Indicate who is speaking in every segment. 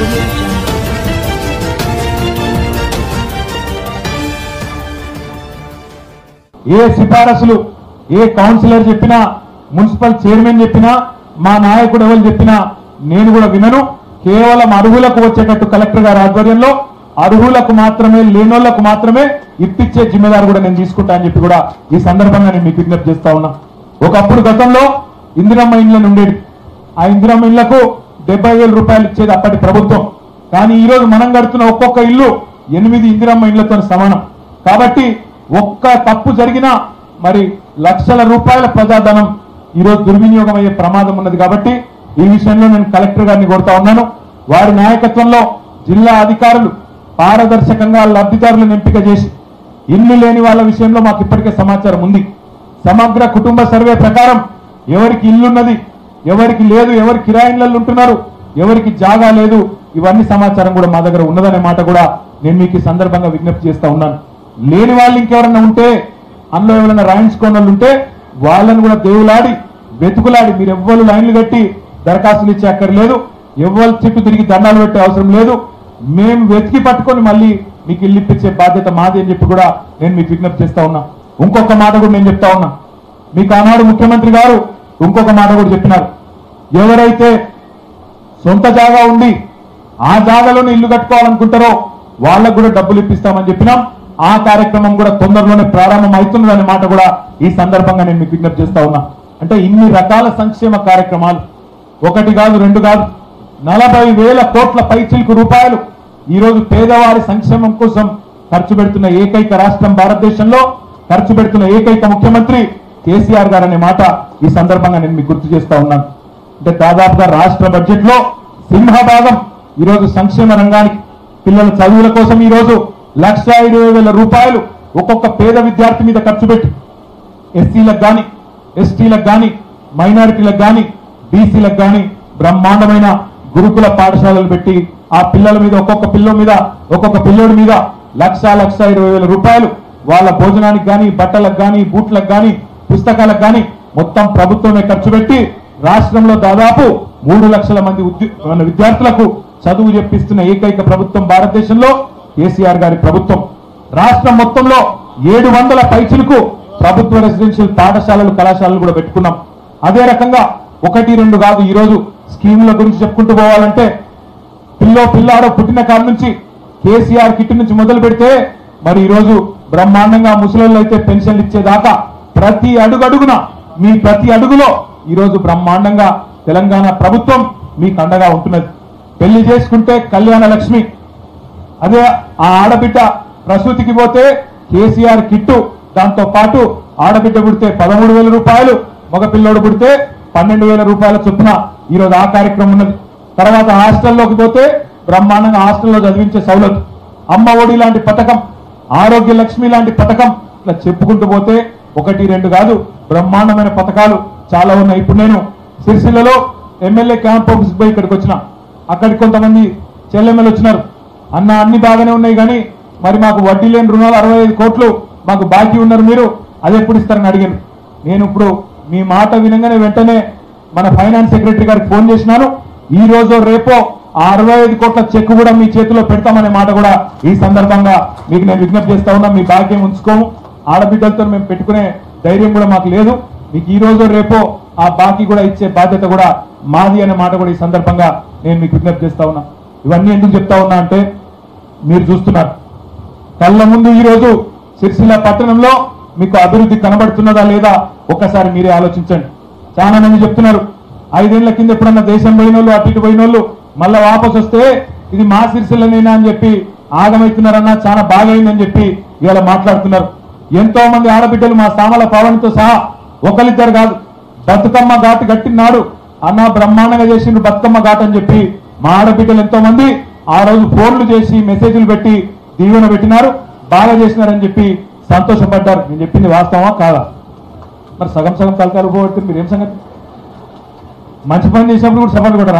Speaker 1: ఏ సిఫారసులు ఏ కౌన్సిలర్ చెప్పినా మున్సిపల్ చైర్మన్ చెప్పినా మా నాయకుడు ఎవరు చెప్పినా నేను కూడా వినను. కేవలం అర్హులకు వచ్చేటట్టు కలెక్టర్ గారి ఆధ్వర్యంలో అర్హులకు మాత్రమే లేనోళ్లకు మాత్రమే ఇప్పించే జిమ్మేదారు కూడా నేను తీసుకుంటా అని చెప్పి కూడా ఈ సందర్భంగా నేను మీకు విజ్ఞప్తి చేస్తా ఉన్నా. ఒకప్పుడు గతంలో ఇందిరమ్మ ఇండ్లను ఉండేది. ఆ ఇందిరమ్మ ఇళ్లకు 70,000 రూపాయలు ఇచ్చేది అప్పటి ప్రభుత్వం. కానీ ఈ రోజు మనం కడుతున్న ఒక్కొక్క ఇల్లు 8 ఇందిరమ్మ ఇళ్లతో సమానం. కాబట్టి ఒక్క తప్పు జరిగినా మరి లక్షల రూపాయల ప్రజాధనం ఈరోజు దుర్వినియోగం అయ్యే ప్రమాదం ఉన్నది. కాబట్టి ఈ విషయంలో నేను కలెక్టర్ గారిని కోరుతా ఉన్నాను. వారి నాయకత్వంలో జిల్లా అధికారులు పారదర్శకంగా లబ్ధిదారులను ఎంపిక చేసి ఇల్లు లేని వాళ్ళ విషయంలో మాకు ఇప్పటికే సమాచారం ఉంది. సమగ్ర కుటుంబ సర్వే ప్రకారం ఎవరికి ఇల్లున్నది, ఎవరికి లేదు, ఎవరు కిరాయిలలో ఉంటున్నారు, ఎవరికి జాగా లేదు, ఇవన్నీ సమాచారం కూడా మా దగ్గర ఉన్నదనే మాట కూడా నేను మీకు ఈ సందర్భంగా విజ్ఞప్తి చేస్తా ఉన్నాను. లేని వాళ్ళు ఇంకెవరన్నా ఉంటే, అందులో ఎవరైనా రాయించుకోని వాళ్ళు ఉంటే వాళ్ళని కూడా దేవులాడి వెతుకులాడి మీరు ఎవ్వరు లైన్లు కట్టి దరఖాస్తులు ఇచ్చే అక్కర్లేదు, ఎవ్వరు చుట్టూ తిరిగి దండాలు పెట్టే అవసరం లేదు. మేము వెతికి పట్టుకొని మళ్ళీ మీకు ఇల్లు ఇప్పించే బాధ్యత మాది అని చెప్పి కూడా నేను మీకు విజ్ఞప్తి చేస్తా ఉన్నా. ఇంకొక మాట కూడా నేను చెప్తా ఉన్నా. మీకు ఆనాడు ముఖ్యమంత్రి గారు ఇంకొక మాట కూడా చెప్పినారు. ఎవరైతే సొంత జాగా ఉండి ఆ జాగాలోనే ఇల్లు కట్టుకోవాలనుకుంటారో వాళ్ళకు కూడా డబ్బులు ఇప్పిస్తామని చెప్పినాం. ఆ కార్యక్రమం కూడా తొందరలోనే ప్రారంభం అవుతున్నదనే మాట కూడా ఈ సందర్భంగా నేను మీకు విజ్ఞప్తి చేస్తా ఉన్నా. అంటే ఇన్ని రకాల సంక్షేమ కార్యక్రమాలు ఒకటి కాదు రెండు కాదు 40,000 కోట్ల పైచిలకు రూపాయలు ఈరోజు పేదవారి సంక్షేమం కోసం ఖర్చు పెడుతున్న ఏకైక రాష్ట్రం భారతదేశంలో, ఖర్చు పెడుతున్న ఏకైక ముఖ్యమంత్రి కేసీఆర్ గారు అనే మాట ఈ సందర్భంగా నేను మీకు గుర్తు చేస్తా ఉన్నాను. అంటే దాదాపుగా రాష్ట్ర బడ్జెట్ లో సింహభాగం ఈరోజు సంక్షేమ రంగానికి పిల్లల చదువుల కోసం ఈరోజు 1,20,000 రూపాయలు ఒక్కొక్క పేద విద్యార్థి మీద ఖర్చు పెట్టి ఎస్సీలకు కానీ ఎస్టీలకు కానీ మైనారిటీలకు కానీ బీసీలకు కానీ బ్రహ్మాండమైన గురుకుల పాఠశాలలు పెట్టి ఆ పిల్లల మీద ఒక్కొక్క పిల్లోడి మీద 1,20,000 రూపాయలు వాళ్ళ భోజనానికి కానీ బట్టలకు కానీ బూట్లకు కానీ పుస్తకాలకు కానీ మొత్తం ప్రభుత్వమే ఖర్చు పెట్టి రాష్ట్రంలో దాదాపు 3 లక్షల మంది విద్యార్థులకు చదువు చెప్పిస్తున్న ఏకైక ప్రభుత్వం భారతదేశంలో కేసీఆర్ గారి ప్రభుత్వం. రాష్ట్రం మొత్తంలో 700 పైచిలకు ప్రభుత్వ రెసిడెన్షియల్ పాఠశాలలు కళాశాలలు కూడా పెట్టుకున్నాం. అదే రకంగా 1-2 కాదు ఈరోజు స్కీముల గురించి చెప్పుకుంటూ పోవాలంటే పిల్లాడో పుట్టిన కాడి నుంచి కేసీఆర్ కిట్ నుంచి మొదలు పెడితే మరి ఈరోజు బ్రహ్మాండంగా ముసలోళ్ళు అయితే పెన్షన్లు ఇచ్చేదాకా ప్రతి అడుగున మీ ప్రతి అడుగులో ఈరోజు బ్రహ్మాండంగా తెలంగాణ ప్రభుత్వం మీకు అండగా ఉంటున్నది. పెళ్లి చేసుకుంటే కళ్యాణ లక్ష్మి, అదే ఆ ఆడబిడ్డ ప్రసూతికి పోతే కేసీఆర్ కిట్టు, దాంతో పాటు ఆడబిడ్డ పుడితే 13,000 రూపాయలు, మగ పిల్లోడు పుడితే 12,000 రూపాయల చొప్పున ఈరోజు ఆ కార్యక్రమం ఉన్నది. తర్వాత హాస్టల్లోకి పోతే బ్రహ్మాండంగా హాస్టల్లో చదివించే సౌలత్, అమ్మ ఒడి లాంటి పథకం, ఆరోగ్య లక్ష్మి లాంటి పథకం, ఇట్లా చెప్పుకుంటూ పోతే 1-2 కాదు బ్రహ్మాండమైన పథకాలు చాలా ఉన్నాయి. ఇప్పుడు నేను సిరిసిల్లలో ఎమ్మెల్యే క్యాంప్ ఆఫీస్ పోయి ఇక్కడికి వచ్చిన, అక్కడికి కొంతమంది చెల్లెమ్మలు వచ్చినారు. అన్న అన్ని బాగానే ఉన్నాయి కానీ మరి మాకు వడ్డీ లేని రుణాలు 65 కోట్లు మాకు బాకీ ఉన్నారు, మీరు అది ఎప్పుడు ఇస్తారని అడిగాను. నేను ఇప్పుడు మీ మాట వినగానే వెంటనే మన ఫైనాన్స్ సెక్రటరీ గారికి ఫోన్ చేసినాను. ఈ రోజు రేపో ఆ 65 కోట్ల చెక్ కూడా మీ చేతిలో పెడతామనే మాట కూడా ఈ సందర్భంగా మీకు నేను విజ్ఞప్తి చేస్తా ఉన్నా. మీ బాకీ ఉంచుకోము, ఆడబిడ్డలతో మేము పెట్టుకునే ధైర్యం కూడా మాకు లేదు. మీకు ఈ రోజు రేపో ఆ బాకీ కూడా ఇచ్చే బాధ్యత కూడా మాది అనే మాట కూడా ఈ సందర్భంగా నేను మీకు విజ్ఞప్తి చేస్తా ఉన్నా. ఇవన్నీ ఎందుకు చెప్తా ఉన్నా అంటే మీరు చూస్తున్నారు కళ్ళ ముందు ఈరోజు సిరిసిల్ల పట్టణంలో మీకు అభివృద్ధి కనబడుతున్నదా లేదా ఒక్కసారి మీరే ఆలోచించండి. చాలా మంది చెప్తున్నారు 5 ఏళ్ల కింద ఎప్పుడన్నా దేశం పోయినోళ్ళు అటు ఇటు పోయినోళ్ళు మళ్ళా వాపసు వస్తే ఇది మా సిరిసిల్లనేనా అని చెప్పి ఆగమవుతున్నారన్నా, చాలా బాగైందని చెప్పి ఇవాళ మాట్లాడుతున్నారు. ఎంతో మంది ఆడబిడ్డలు మా సామల పవన్తో సహా ఒకరిద్దరు కాదు బతుకమ్మ ఘాటు కట్టినాడు అన్న, బ్రహ్మాండంగా చేసిండ్రు బతుకమ్మ ఘాట్ అని చెప్పి మా ఆడబిడ్డలు ఎంతో మంది ఆ రోజు ఫోన్లు చేసి మెసేజ్లు పెట్టి దీవెన పెట్టినారు, బాగా చేసినారని చెప్పి సంతోషపడ్డారు. నేను చెప్పింది వాస్తవమా కాదా? మరి సగం తలకాలు పోగొడుతుంది మీరు ఏం సంగతి? మంచి పని చేసినప్పుడు కూడా సఫలు కొట్టరా?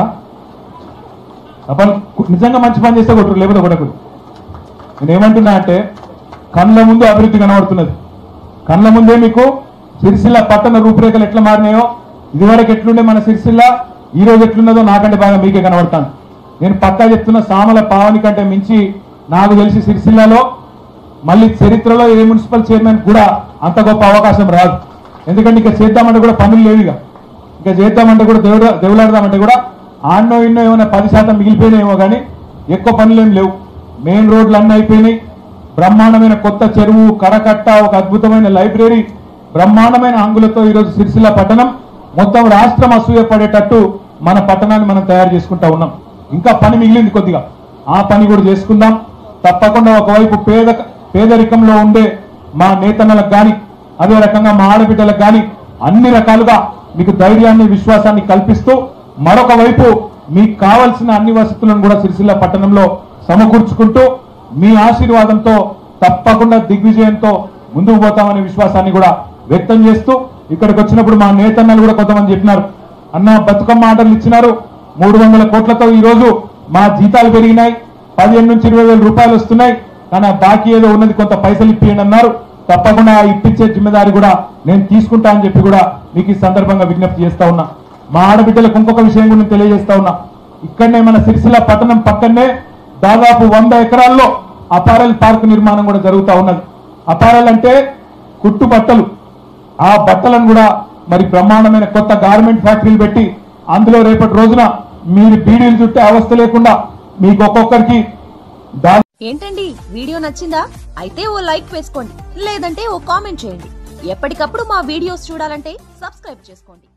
Speaker 1: సఫలు నిజంగా మంచి పని చేస్తే కొట్టరు, లేకపోతే కొట్టకూడదు. నేనేమంటున్నా అంటే కళ్ళ ముందు అభివృద్ధి కనబడుతున్నది. కళ్ళ ముందే మీకు సిరిసిల్ల పట్టణ రూపురేఖలు ఎట్లా మారినాయో, ఇదివరకు ఎట్లుండే మన సిరిసిల్ల ఈ రోజు ఎట్లున్నదో నాకంటే బాగా మీకే కనబడతాను. నేను పక్కా చెప్తున్న సామల పావని కంటే మించి నాకు తెలిసి సిరిసిల్లలో మళ్ళీ చరిత్రలో ఏ మున్సిపల్ చైర్మన్ కూడా అంత గొప్ప అవకాశం రాదు. ఎందుకంటే ఇక చేద్దామంటే కూడా పనులు లేవు, ఇక చేద్దామంటే కూడా దేవులాడదామంటే కూడా ఆన్నో ఇన్నో ఏమైనా 10% మిగిలిపోయినాయేమో కానీ ఎక్కువ పనులు ఏం లేవు. మెయిన్ రోడ్లు అన్నీ అయిపోయినాయి. బ్రహ్మాండమైన కొత్త చెరువు, కరకట్ట, ఒక అద్భుతమైన లైబ్రరీ, బ్రహ్మాండమైన హంగులతో ఈరోజు సిరిసిల్ల పట్టణం మొత్తం రాష్ట్రం అసూయపడేటట్టు మన పట్టణాన్ని మనం తయారు చేసుకుంటా ఉన్నాం. ఇంకా పని మిగిలింది కొద్దిగా, ఆ పని కూడా చేసుకుందాం. తప్పకుండా ఒకవైపు పేదరికంలో ఉండే మా నేతన్నలకు కానీ, అదే రకంగా మా ఆడబిడ్డలకు కానీ అన్ని రకాలుగా మీకు ధైర్యాన్ని, విశ్వాసాన్ని కల్పిస్తూ, మరొక వైపు మీకు కావాల్సిన అన్ని వసతులను కూడా సిరిసిల్ల పట్టణంలో సమకూర్చుకుంటూ మీ ఆశీర్వాదంతో తప్పకుండా దిగ్విజయంతో ముందుకు పోతామనే విశ్వాసాన్ని కూడా వ్యక్తం చేస్తూ, ఇక్కడికి వచ్చినప్పుడు మా నేతన్నలు కూడా కొంతమంది చెప్పినారు, అన్న బతుకమ్మ ఆర్డర్లు ఇచ్చినారు, 300 కోట్లతో ఈరోజు మా జీతాలు పెరిగినాయి, 15 నుంచి 20 వేల రూపాయలు వస్తున్నాయి, కానీ ఆ బాకీ ఏదో ఉన్నది కొంత పైసలు ఇప్పియండి అన్నారు. తప్పకుండా ఆ ఇప్పించే జిమ్మెదారి కూడా నేను తీసుకుంటా అని చెప్పి కూడా మీకు ఈ సందర్భంగా విజ్ఞప్తి చేస్తా ఉన్నా. మా ఆడబిడ్డలకు ఇంకొక విషయం కూడా తెలియజేస్తా ఉన్నా. ఇక్కడనే మన సిరిసిల్ల పట్టణం పక్కనే దాదాపు 100 ఎకరాల్లో అపారల్ పార్క్ నిర్మాణం కూడా జరుగుతూ ఉన్నది. అపారల్ అంటే కుట్టు బట్టలు. ఆ బట్టలను కూడా మరి బ్రహ్మాండమైన కొత్త గార్మెంట్ ఫ్యాక్టరీలు పెట్టి అందులో రేపటి రోజున మీరు బీడీలు చుట్టే అవస్థ లేకుండా మీకు ఒక్కొక్కరికి.
Speaker 2: ఏంటండి, వీడియో నచ్చిందా? అయితే ఓ లైక్ వేసుకోండి, లేదంటే ఓ కామెంట్ చేయండి. ఎప్పటికప్పుడు మా వీడియోస్ చూడాలంటే సబ్స్క్రైబ్ చేసుకోండి.